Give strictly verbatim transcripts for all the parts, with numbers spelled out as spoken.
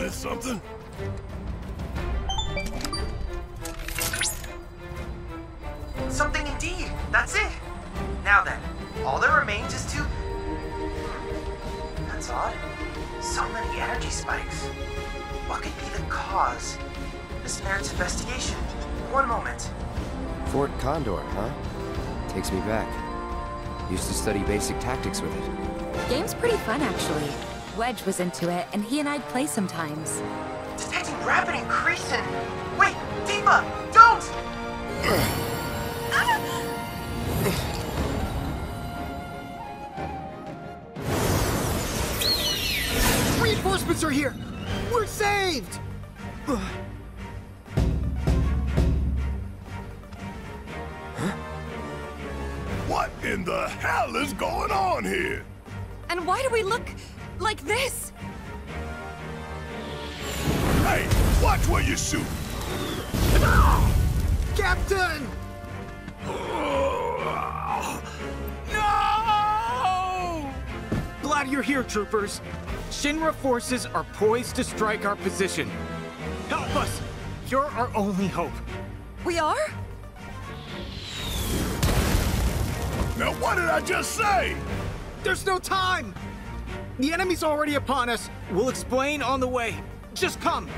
miss something? Something indeed. That's it. Now then, all that remains is to... Hmm. That's odd. So many energy spikes. What could be the cause? This merits investigation. One moment. Fort Condor, huh? Takes me back. Used to study basic tactics with it. Game's pretty fun, actually. Wedge was into it, and he and I'd play sometimes. Detecting rapid increase in... Wait, Tifa! Don't! Reinforcements are here! We're saved! What in the hell is going on here? And why do we look like this? Hey, watch where you shoot! Captain! No! Glad you're here, troopers. Shinra forces are poised to strike our position. Help us! You're our only hope. We are? Now what did I just say? There's no time! The enemy's already upon us. We'll explain on the way. Just come!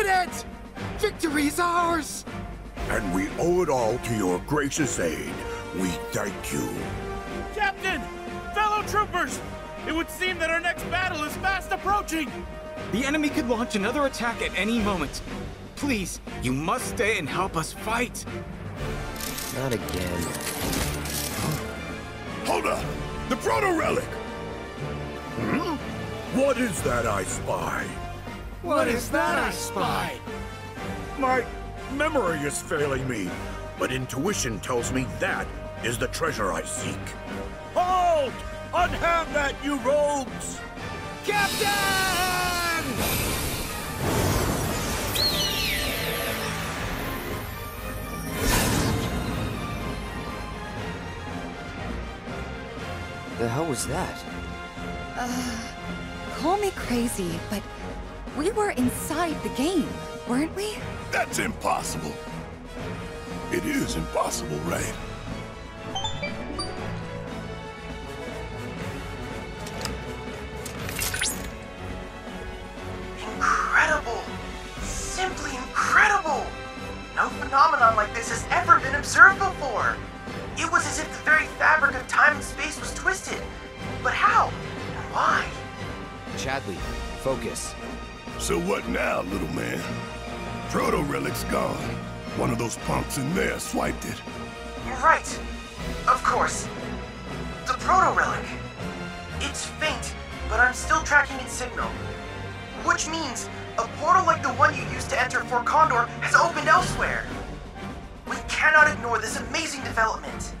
did it! Victory is ours! And we owe it all to your gracious aid. We thank you. Captain! Fellow troopers! It would seem that our next battle is fast approaching! The enemy could launch another attack at any moment. Please, you must stay and help us fight. Not again. Hold up! The proto-relic! Hmm? What is that I spy? What is that I spy? My memory is failing me, but intuition tells me that is the treasure I seek. Hold! Unhand that, you rogues! Captain! The hell was that? Call me crazy, but we were inside the game, weren't we? That's impossible. It is impossible, right? Incredible! Simply incredible! No phenomenon like this has ever been observed before! It was as if the very fabric of time and space was twisted. But how? And why? Chadley, focus. So what now, little man? Proto-relic's gone. One of those punks in there swiped it. You're right. Of course. The proto-relic. It's faint, but I'm still tracking its signal. Which means a portal like the one you used to enter Fort Condor has opened elsewhere. We cannot ignore this amazing development.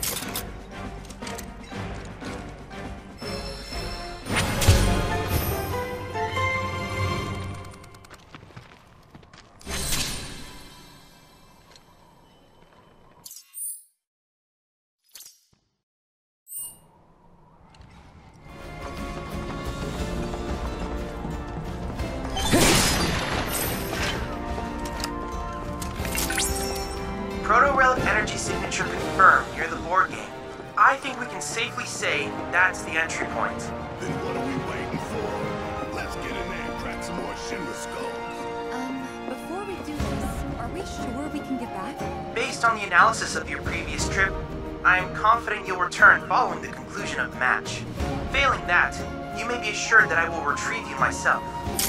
Proto-relic energy signature confirmed near the board game. I think we can safely say that's the entry point. Then what are we waiting for? Let's get in there and crack some more Shinra skulls. Um, before we do this, are we sure we can get back? Based on the analysis of your previous trip, I am confident you'll return following the conclusion of the match. Failing that, you may be assured that I will retrieve you myself.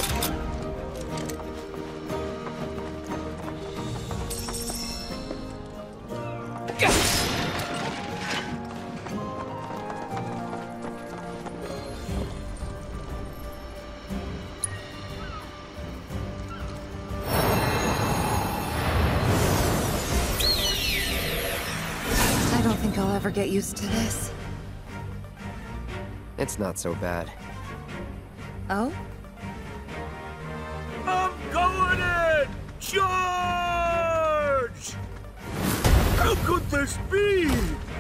I don't think I'll ever get used to this. It's not so bad. Oh? I'm going in! Charge! How could this be?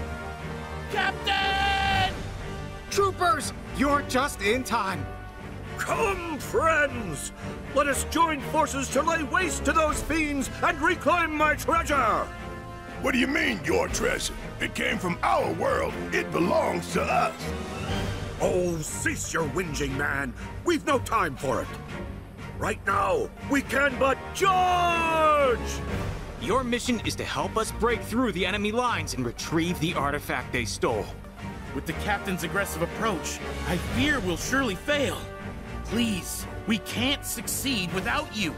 Captain! Troopers, you're just in time. Come, friends! Let us join forces to lay waste to those fiends and reclaim my treasure! What do you mean, your treasure? It came from our world. It belongs to us. Oh, cease your whinging, man. We've no time for it. Right now, we can but charge! Your mission is to help us break through the enemy lines and retrieve the artifact they stole. With the captain's aggressive approach, I fear we'll surely fail. Please, we can't succeed without you.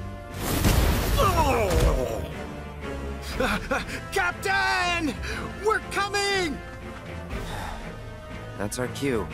Oh! Captain! We're coming! That's our cue.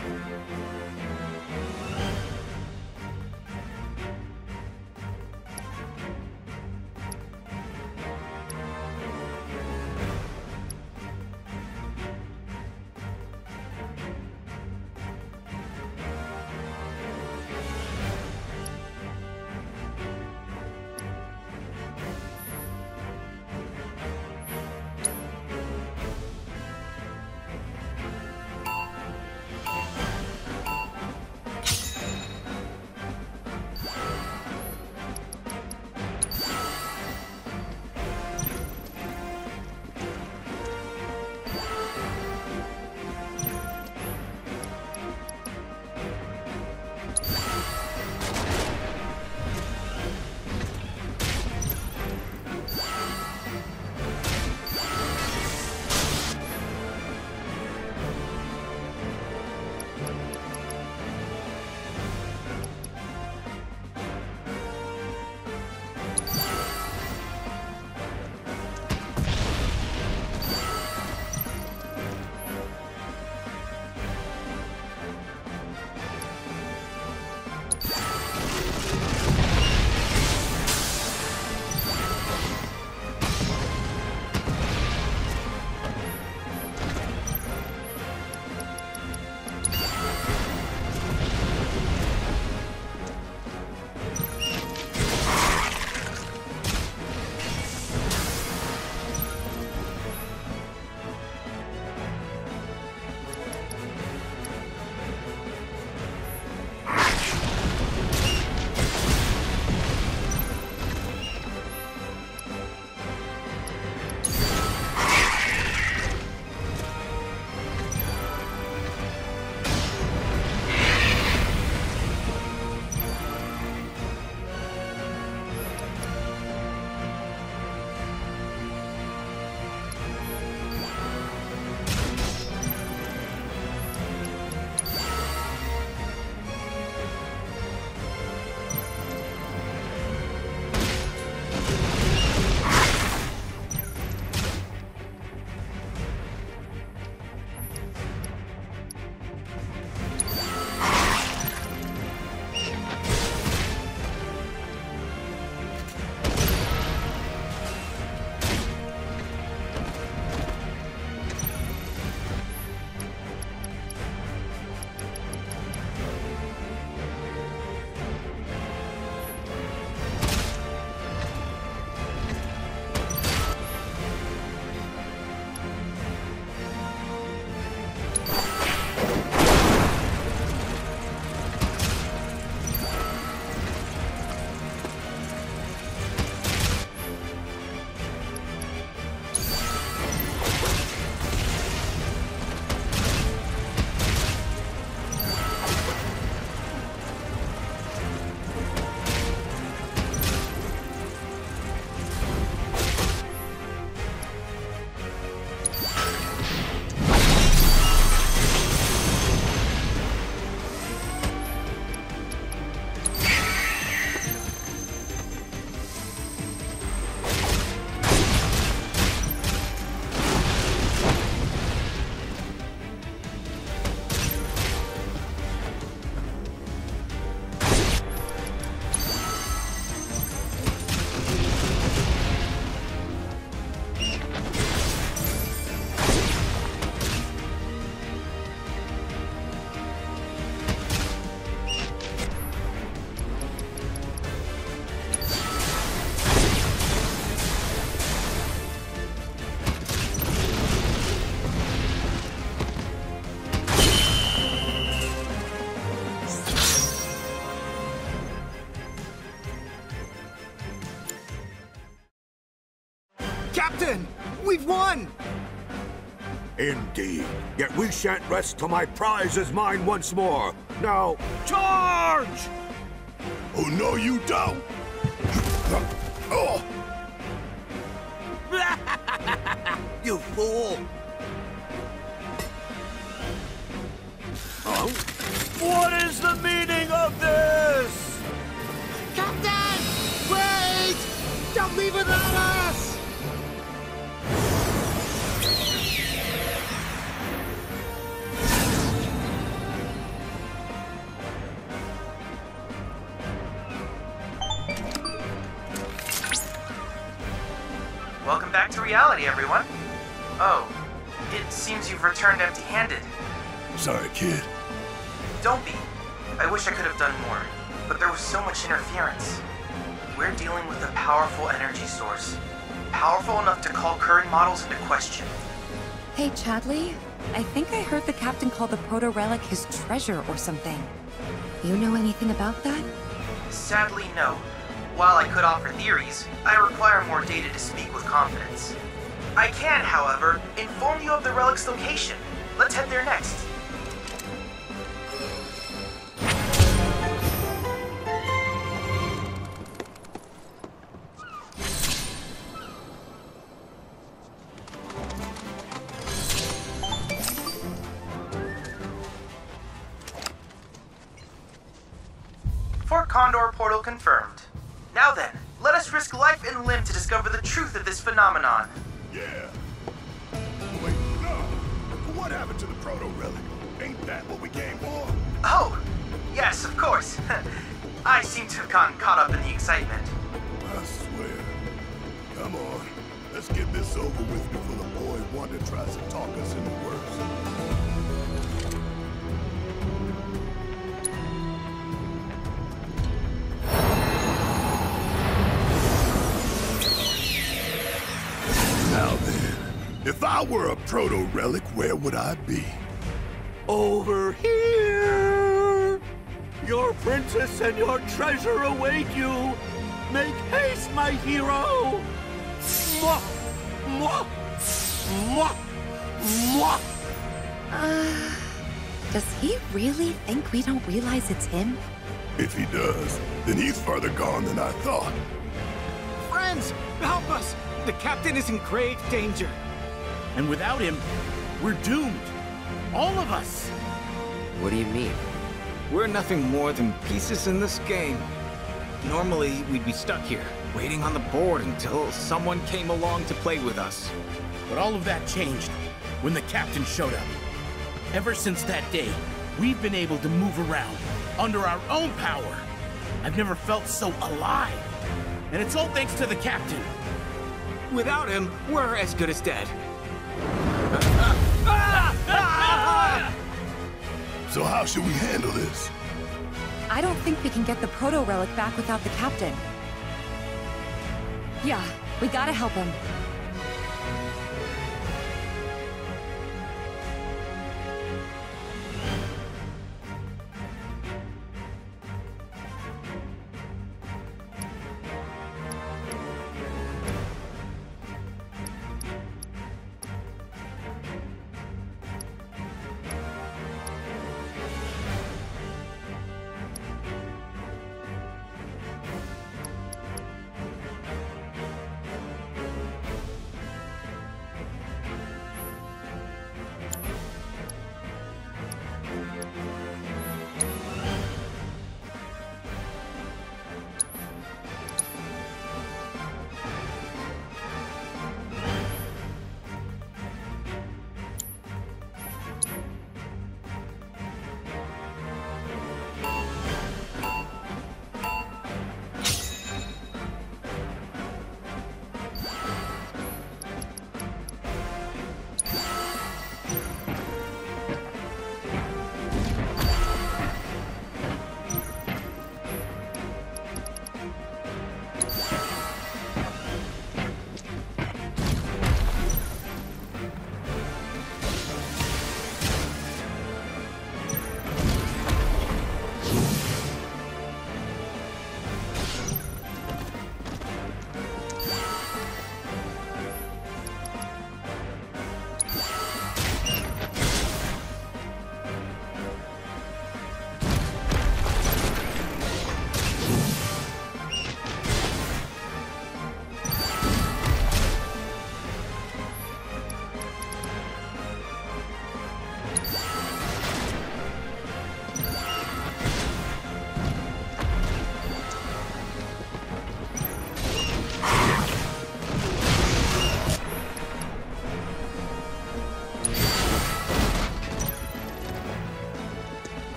Captain! We've won! Indeed. Yet we shan't rest till my prize is mine once more. Now, charge! Oh, no, you don't! Oh! You fool! Oh. What is the meaning of this? Captain! Wait! Don't leave without us! Welcome back to reality, everyone. Oh, it seems you've returned empty-handed. Sorry, kid. Don't be. I wish I could have done more, but there was so much interference. We're dealing with a powerful energy source. Powerful enough to call current models into question. Hey, Chadley. I think I heard the captain call the proto-relic his treasure or something. You know anything about that? Sadly, no. While I could offer theories, I require more data to speak with confidence. I can, however, inform you of the relic's location. Let's head there next. Fort Condor portal confirmed. Now then, let us risk life and limb to discover the truth of this phenomenon. Yeah. Wait, no. What happened to the proto-relic? Ain't that what we came for? Oh, yes, of course. I seem to have gotten caught up in the excitement. I swear. Come on. Let's get this over with before the boy Wonder tries to talk us into worse. Now then, if I were a proto-relic, where would I be? Over here! Your princess and your treasure await you! Make haste, my hero! Mwah! Mwah! Mwah! Mwah! Uh... Does he really think we don't realize it's him? If he does, then he's further gone than I thought. Friends, help us! The captain is in grave danger. And without him, we're doomed. All of us. What do you mean? We're nothing more than pieces in this game. Normally, we'd be stuck here, waiting on the board until someone came along to play with us. But all of that changed when the captain showed up. Ever since that day, we've been able to move around under our own power. I've never felt so alive. And it's all thanks to the captain. Without him, we're as good as dead. So how should we handle this? I don't think we can get the proto-relic back without the captain. Yeah, we gotta help him.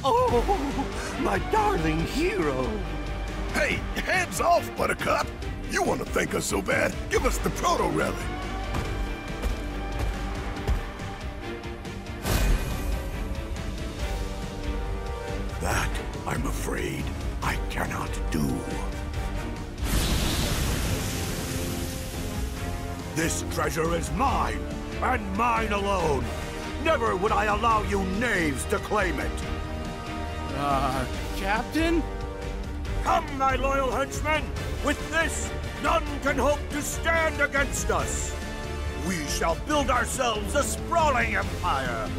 Oh, my darling hero. Hey, hands off, Buttercup! You want to thank us so bad? Give us the proto-relic. That, I'm afraid, I cannot do. This treasure is mine, and mine alone. Never would I allow you knaves to claim it. Uh, Captain? Come, my loyal henchmen! With this, none can hope to stand against us! We shall build ourselves a sprawling empire!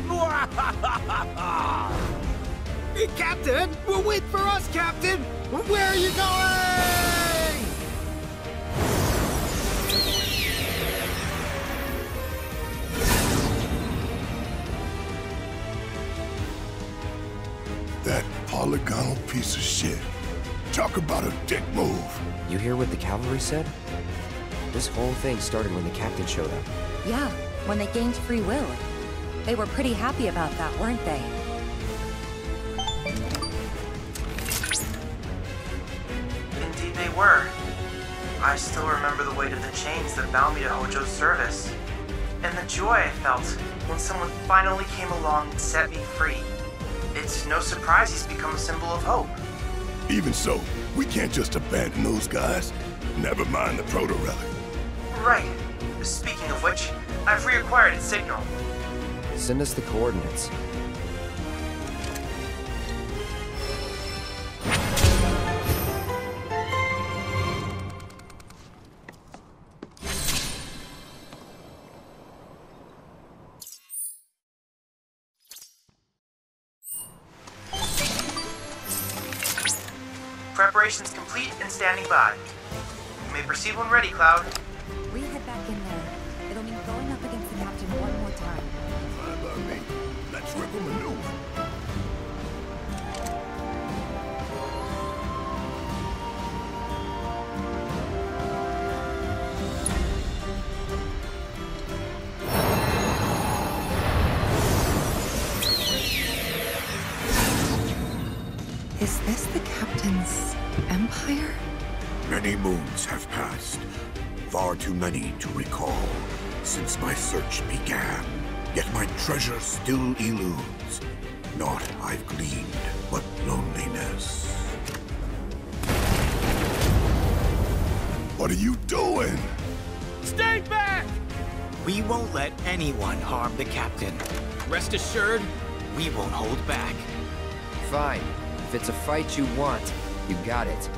Captain! Well, wait for us, Captain! Where are you going? That polygonal piece of shit. Talk about a dick move. You hear what the cavalry said? This whole thing started when the captain showed up. Yeah, when they gained free will. They were pretty happy about that, weren't they? Indeed they were. I still remember the weight of the chains that bound me to Hojo's service. And the joy I felt when someone finally came along and set me free. It's no surprise he's become a symbol of hope. Even so, we can't just abandon those guys. Never mind the proto-relic. Right. Speaking of which, I've reacquired its signal. Send us the coordinates. Preparations complete and standing by. You may proceed when ready, Cloud. We head back in there. It'll mean going up against the captain one more time. Fine by me. Let's rip him a new one. Is this the captain's empire? Many moons have passed. Far too many to recall since my search began. Yet my treasure still eludes. Naught I've gleaned but loneliness. What are you doing? Stay back! We won't let anyone harm the captain. Rest assured, we won't hold back. Fine. If it's a fight you want, you got it.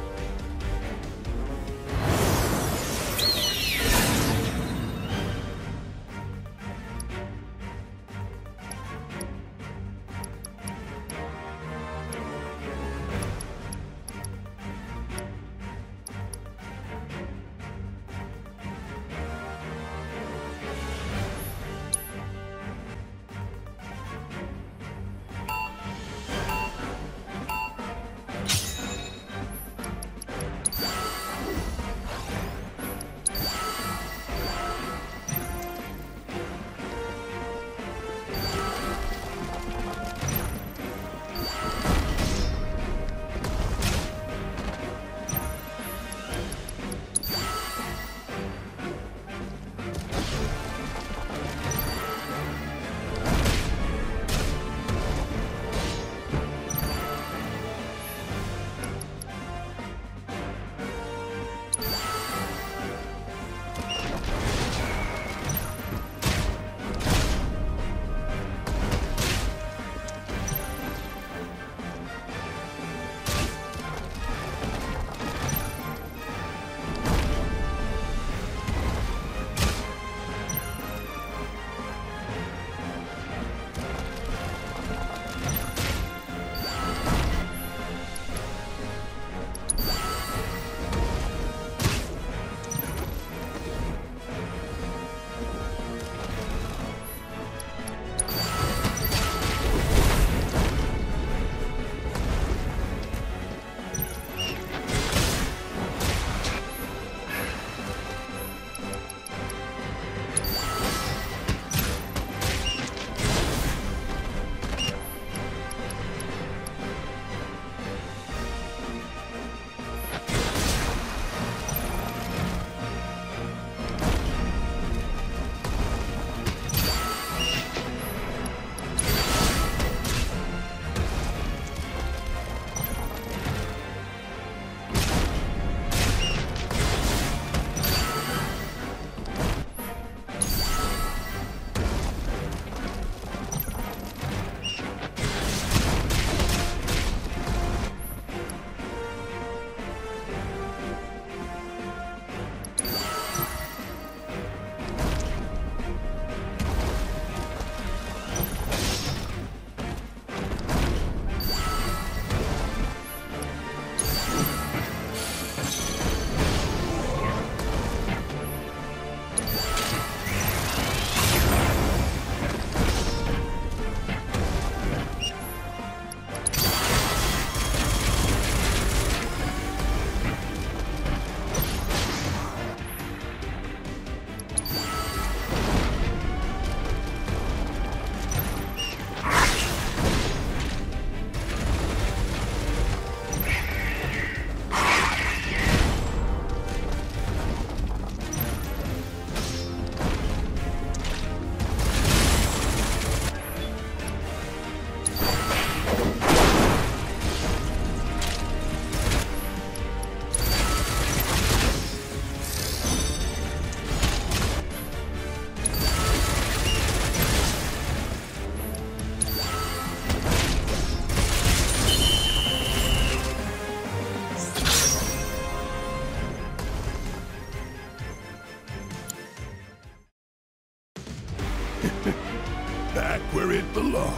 Back where it belongs.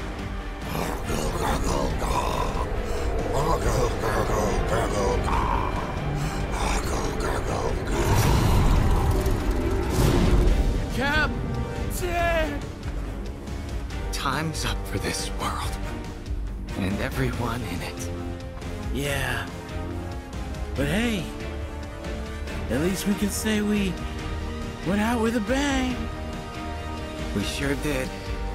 Captain! Time's up for this world. And everyone in it. Yeah. But hey, at least we can say we went out with a bang. We sure did.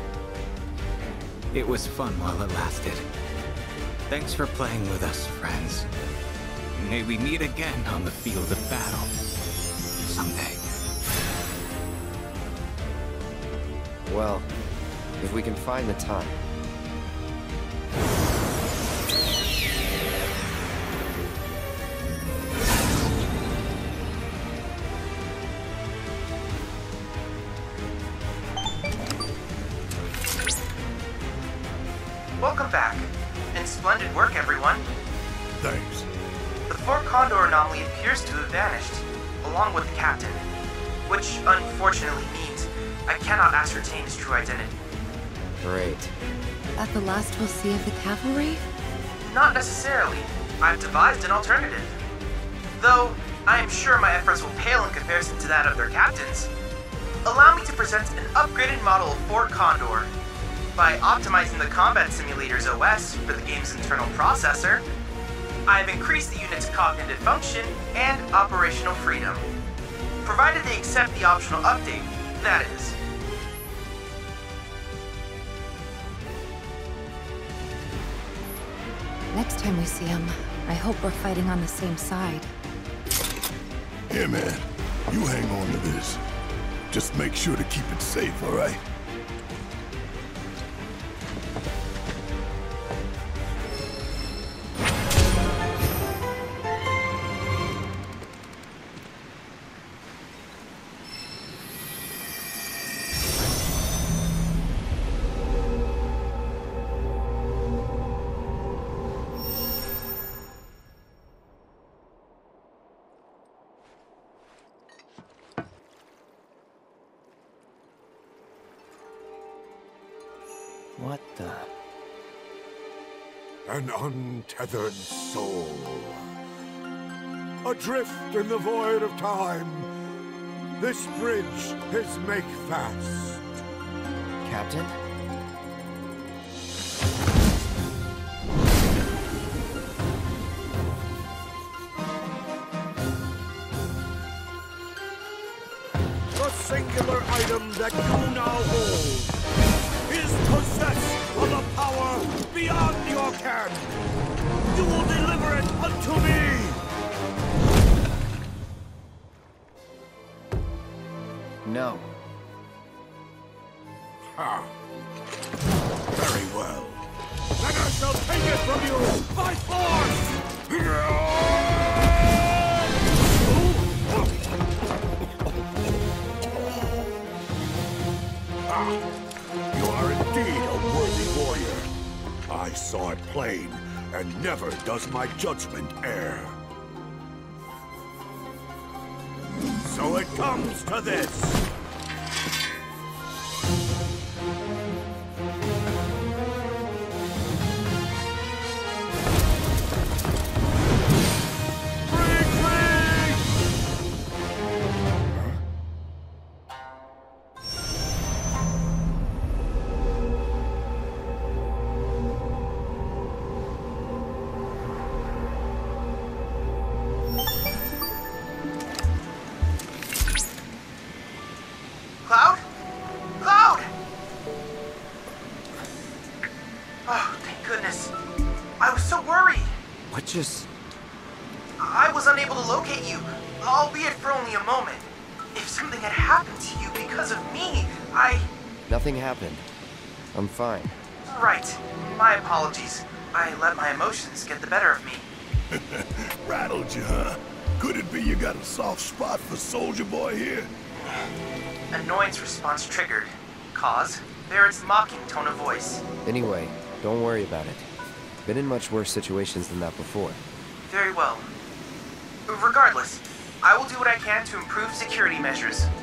It was fun while it lasted. Thanks for playing with us, friends. May we meet again on the field of battle. Someday. Well, if we can find the time. Welcome back. And splendid work, everyone. Thanks. The Fort Condor anomaly appears to have vanished, along with the captain. Which, unfortunately, means I cannot ascertain his true identity. Great. That the last we'll see of the cavalry? Not necessarily. I've devised an alternative. Though, I am sure my efforts will pale in comparison to that of their captains. Allow me to present an upgraded model of Fort Condor. By optimizing the Combat Simulator's O S for the game's internal processor, I have increased the unit's cognitive function and operational freedom. Provided they accept the optional update, that is. Next time we see him, I hope we're fighting on the same side. Here, man. You hang on to this. Just make sure to keep it safe, all right? What the? An untethered soul. Adrift in the void of time. This bridge is make fast. Captain? The singular item that you now hold is possessed of a power beyond your ken. You will deliver it unto me. No. Ha. Very well. Then I shall take it from you by force! You are indeed a worthy warrior. I saw it plain, and never does my judgment err. So it comes to this. Cloud? Cloud! Oh, thank goodness. I was so worried. What just... I was unable to locate you, albeit for only a moment. If something had happened to you because of me, I... Nothing happened. I'm fine. Right. My apologies. I let my emotions get the better of me. Rattled you, huh? Could it be you got a soft spot for Soldier Boy here? Annoyance response triggered. Cause? Barrett's mocking tone of voice. Anyway, don't worry about it. Been in much worse situations than that before. Very well. Regardless, I will do what I can to improve security measures.